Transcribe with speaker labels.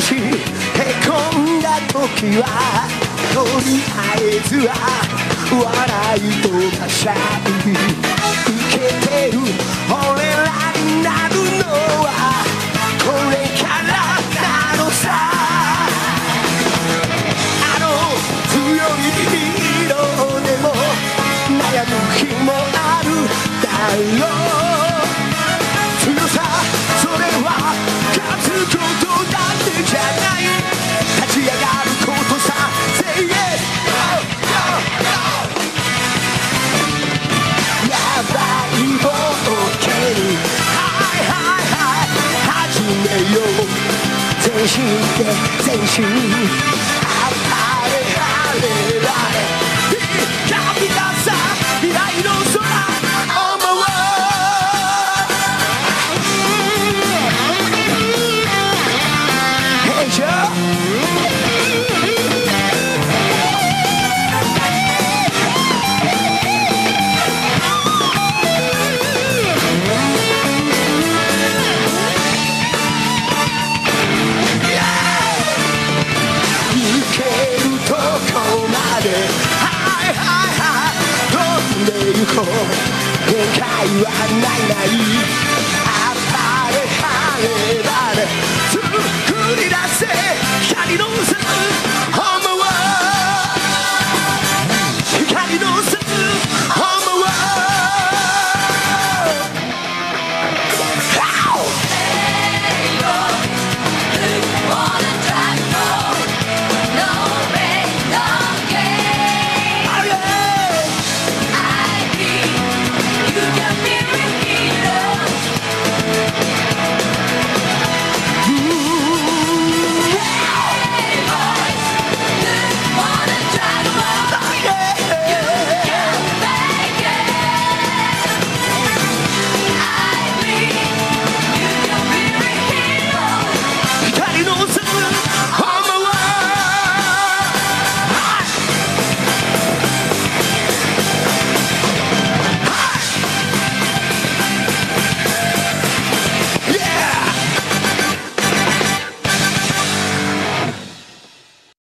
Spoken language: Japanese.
Speaker 1: しへこんだ時はとりあえずは笑いとはしゃい受けてる俺らになるのはこれからなのさあの強い色でも悩む日もあるだろう強さそれは勝つことだってじゃない立ち上がることさ Say yes go go go やばい冒険はいはいはい始めよう全身で全身晴れ晴れ晴れ光り出さ未来の空思うHey Joe限界はないない